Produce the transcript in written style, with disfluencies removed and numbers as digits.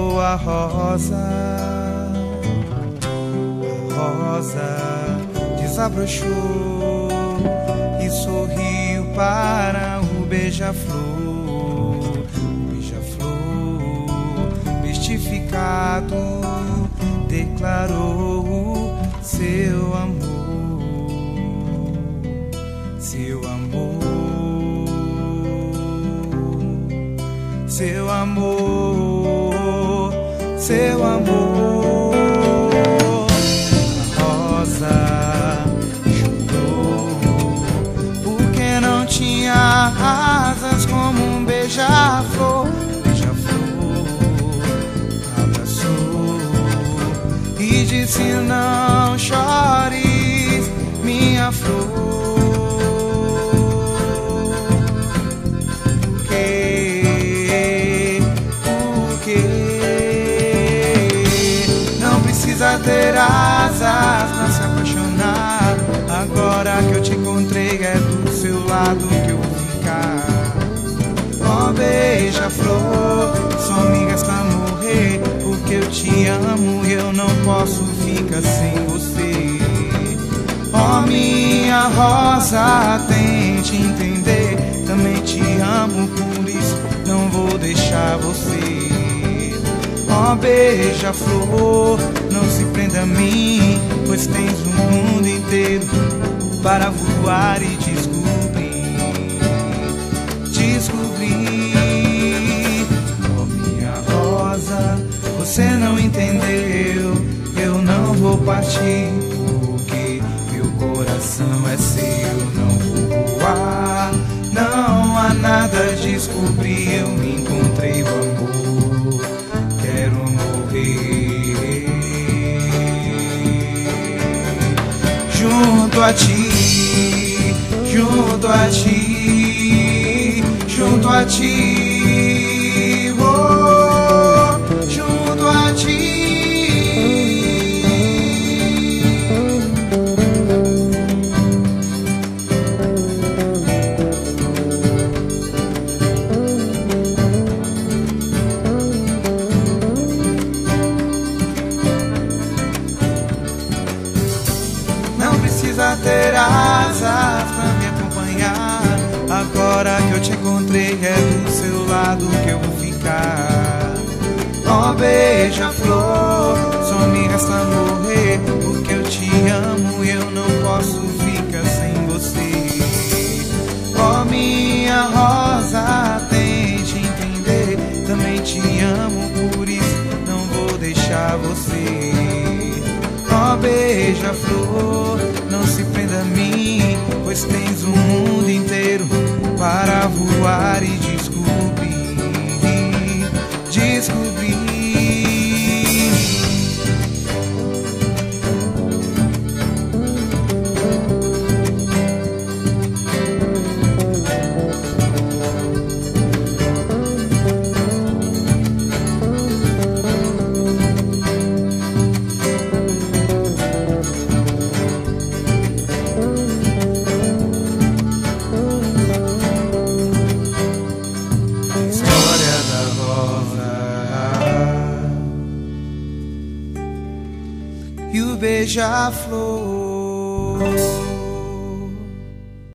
chegou a rosa desabrochou e sorriu para o beija-flor. O beija-flor, mistificado, declarou seu amor, seu amor, seu amor, seu amor. Tinha asas como um beija-flor, beija-flor abraçou e disse: não chores, minha flor, porque não precisa ter asas pra se apaixonar. Agora que eu te encontrei, é do seu lado que eu vou ficar. Ó beija-flor, sou amigas pra morrer, porque eu te amo e eu não posso ficar sem você. Ó minha rosa, tente entender, também te amo, por isso não vou deixar você. Ó beija-flor, não se prenda a mim, pois tens o mundo inteiro para voar e descobrir. Oh minha rosa, você não entendeu, eu não vou partir, porque meu coração é seu. Não vou voar, não há nada a descobrir, eu me encontrei o amor, quero morrer junto a ti, junto a ti, junto a ti, oh, junto a ti. Não precisa ter asas pra me acompanhar. Agora que eu te encontrei, é do seu lado que eu vou ficar. Ó beija-flor, só me resta morrer, porque eu te amo e eu não posso ficar sem você. Ó minha rosa, tente entender, também te amo, por isso não vou deixar você. Ó beija-flor, não se prenda a mim, pois tens o mundo inteiro para voar e descobrir, descobrir. E o beija-flor.